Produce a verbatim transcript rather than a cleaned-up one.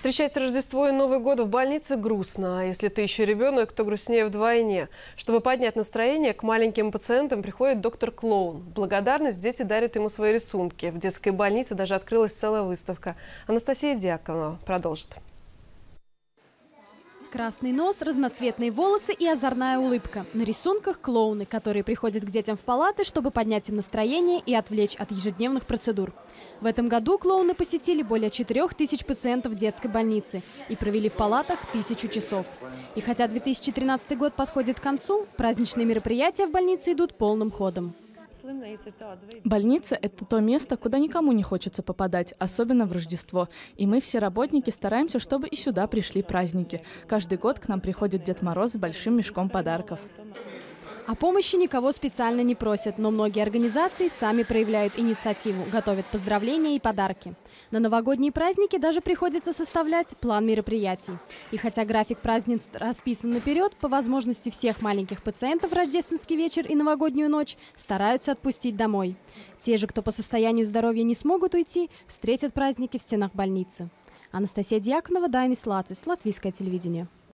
Встречать Рождество и Новый год в больнице грустно, а если ты еще ребенок, то грустнее вдвойне. Чтобы поднять настроение, к маленьким пациентам приходит доктор-клоун. В благодарность дети дарят ему свои рисунки. В детской больнице даже открылась целая выставка. Анастасия Дьяконова продолжит. Красный нос, разноцветные волосы и озорная улыбка. На рисунках клоуны, которые приходят к детям в палаты, чтобы поднять им настроение и отвлечь от ежедневных процедур. В этом году клоуны посетили более четырёх тысяч пациентов детской больницы и провели в палатах тысячу часов. И хотя две тысячи тринадцатый год подходит к концу, праздничные мероприятия в больнице идут полным ходом. Больница – это то место, куда никому не хочется попадать, особенно в Рождество. И мы, все работники, стараемся, чтобы и сюда пришли праздники. Каждый год к нам приходит Дед Мороз с большим мешком подарков. О помощи никого специально не просят, но многие организации сами проявляют инициативу, готовят поздравления и подарки. На новогодние праздники даже приходится составлять план мероприятий. И хотя график празднеств расписан наперед, по возможности всех маленьких пациентов в рождественский вечер и новогоднюю ночь стараются отпустить домой. Те же, кто по состоянию здоровья не смогут уйти, встретят праздники в стенах больницы. Анастасия Дьяконова, Дайнис Лацис, Латвийское телевидение.